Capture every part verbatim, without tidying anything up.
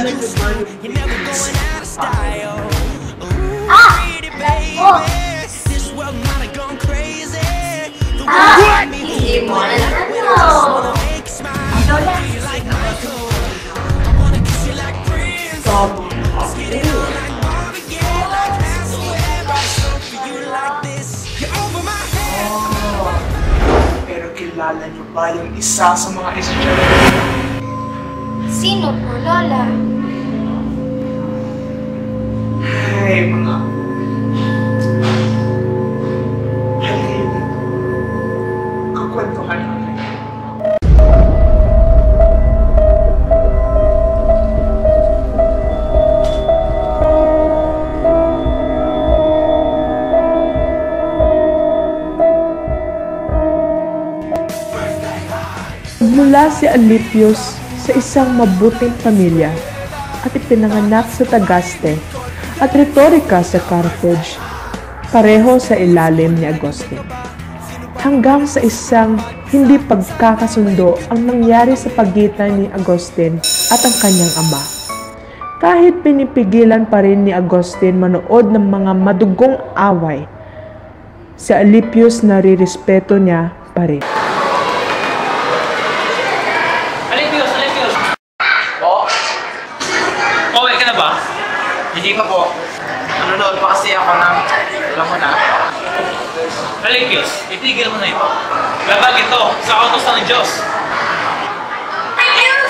You're never going out of style. Ah! Oh! This world might have gone crazy. The Ah! Hindi mo alam ano. Ano na? I wanna kiss you like Prinze. Let's get it on like Bob again, like Hathaway. But it's so for you like this. You're over my head. Oh. Pero kilala niyo ba yung isa sa mga estudyante? Sino po, Lola? Ay, mga... Halika dito. Kakwentuhan natin. Mula si Alypius sa isang mabuting pamilya at ipinanganak sa Tagaste at retorika sa Carthage, pareho sa ilalim ni Augustine. Hanggang sa isang hindi pagkakasundo ang nangyari sa pagitan ni Augustine at ang kanyang ama. Kahit pinipigilan pa rin ni Augustine manood ng mga madugong away, si Alypius narirespeto niya pa rin. Hindi pa po. Nanonood pa kasi ako ng... Alam mo na. Alypius, itigil mo na ito. Labag ito sa utos ng Diyos. Alypius!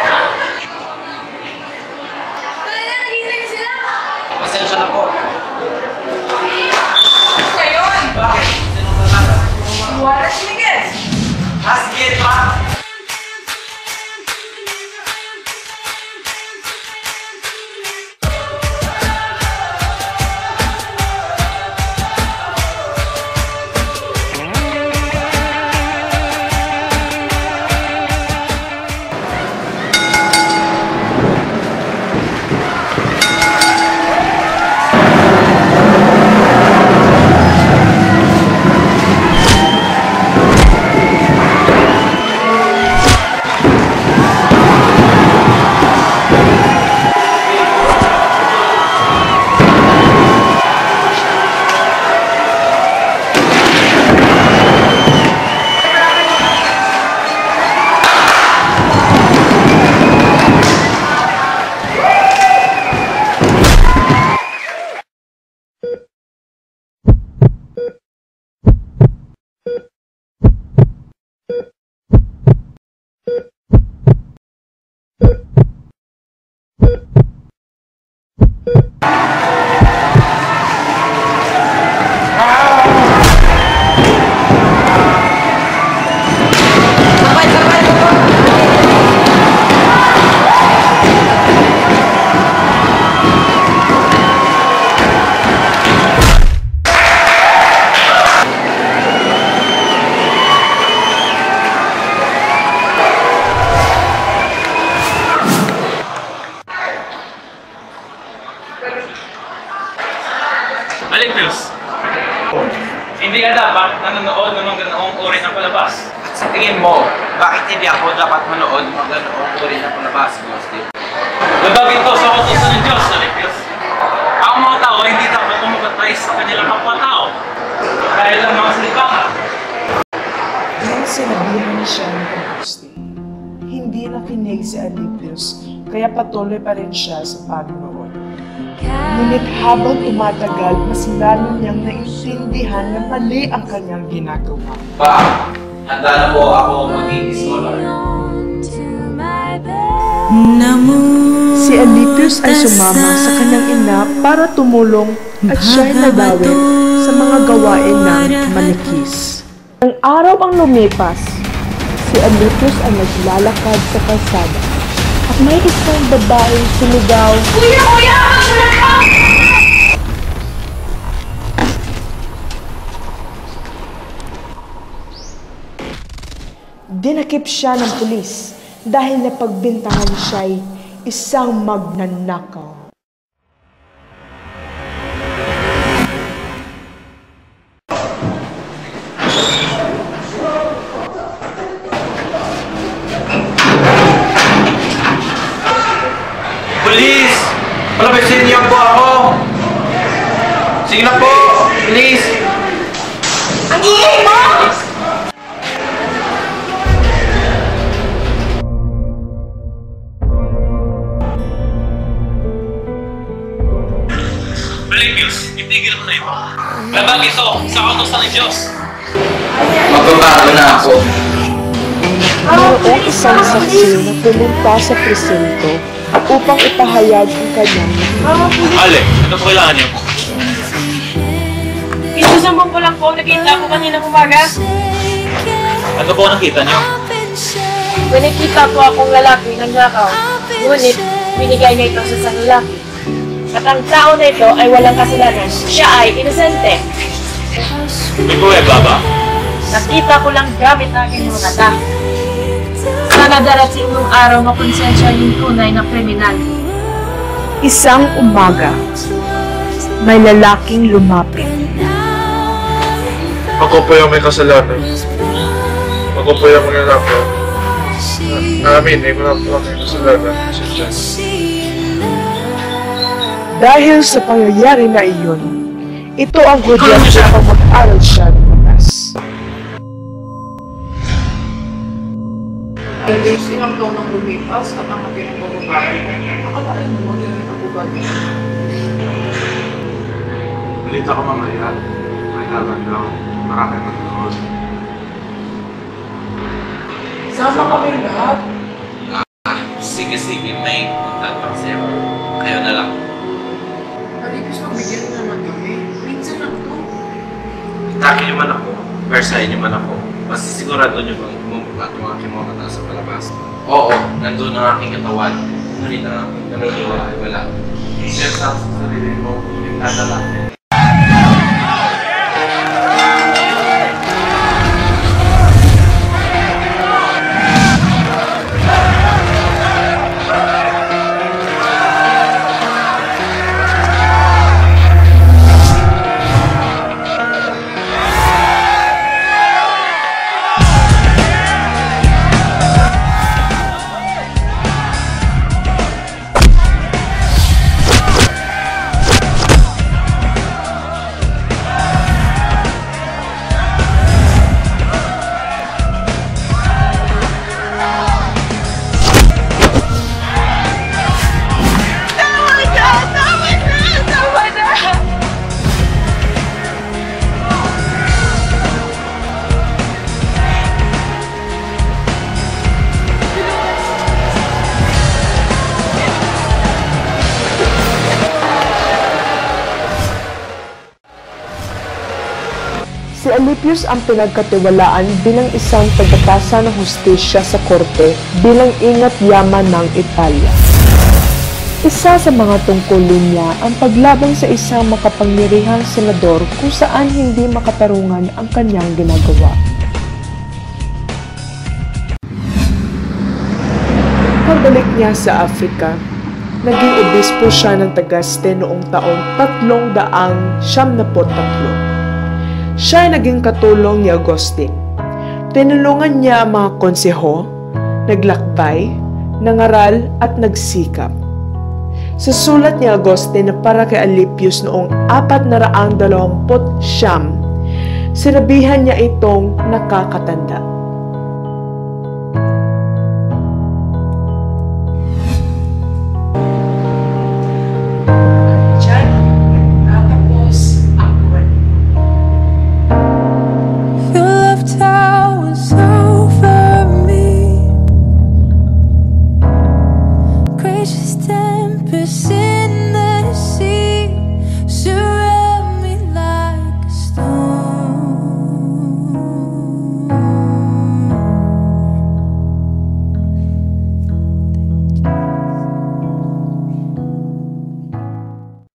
Pasensya na po. Ngayon! Bakit? Sino ba natin? Wala si Miguel! Ah, sige pa! Alypius, hindi ka dapat nanonood ng mga ganoong uri ng palabas. At sa tingin mo, bakit hindi ako dapat manood ng mga ganoong uri ng palabas, Augustine? Labag ito sa utos ng Diyos, Alypius. Ang mga tao hindi dapat umagatay sa kanilang kapwa-tao. Dahil ang mga salibaka. Dahil sinabihan siya ni Augustine, hindi nakinig si Alypius, kaya patuloy pa rin siya sa pagnood. Ngunit habang umatagal, mas lalo niyang naintindihan na mali ang kanyang ginagawa. Pa, handa na po ako maging scholar. Si Alypius ay sumama sa kanyang ina para tumulong at siya'y nadawi sa mga gawain ng manikis. Ang araw ang lumipas, si Alypius ay naglalakad sa kalsada at may isang babaeng sumigaw, Kuya! Kuya! Magsulat ka! Dinakip siya ng pulis dahil napagbintangan siya'y isang magnanakaw. Please! Palabisin niyo po ako! Sige na po! Please! Ang ingay mo! Alypius, itigil mo na ito. Labag ito sa kautusan ng Diyos. Magbabago na ako. Mayroong isang saksi na pumunta sa presinto upang ipahayag ang kanyang Ale, ano po kailangan niyo? Isusumbong ko lang po, nakita ko kanina umaga. Ano po nakita niyo? May nakita po akong lalaki ng nakaw. Ngunit, binigay niya ito sa isang lalaki. At ang tao na ito ay walang kasalanan. Siya ay inosente. May buweba ba? Nakita ko lang gamit ang aking mga mata. Sana darating nung araw makonsensya yung tunay na kriminal. Isang umaga, may lalaking lumapit. Ako po yung may kasalanan. Ako po yung mga nakaw. Amin, eh, wala po may kasalanan. Dahil sa pangyayari na iyon, ito ang hudyat upang mag-aral siya ng matas. Dahil ilang taon nang lumipas at ang aking bababae, akalain mo din ang bubagi. Balita ko mamaya, may laban daw. Maraming magkakaroon. Sama kami lahat. Sige, sige, may punta pa sa'yo. Kayo na lang. Alypius, magbigyan naman kami. Prinze lang to. Itake niyo man ako. Versailles niyo man ako. Mas sigurado niyo bang bumaba itong aking mga mata sa palabas? Oo, nandun ang aking katawan. Ngunit ang aking kaluluwa ay wala. Isip sa sarili mo, nagdadala. Si Alypius ang pinagkatiwalaan bilang isang tagapasa ng hustisya sa korte bilang ingat yaman ng Italia. Isa sa mga tungkulin niya ang paglaban sa isang makapangyarihang senador kung saan hindi makatarungan ang kanyang ginagawa. Pagbalik niya sa Africa, naging obispo siya ng Tagaste noong taong tatlong daang siyam na po tatlo. Siya ay naging katulong ni Augustine. Tinulungan niya ang mga konseho, naglakbay, nangaral at nagsikap. Sa sulat ni Augustine na para kay Alypius noong apat na raang dalawamput siyam, sinabihan niya itong nakakatanda.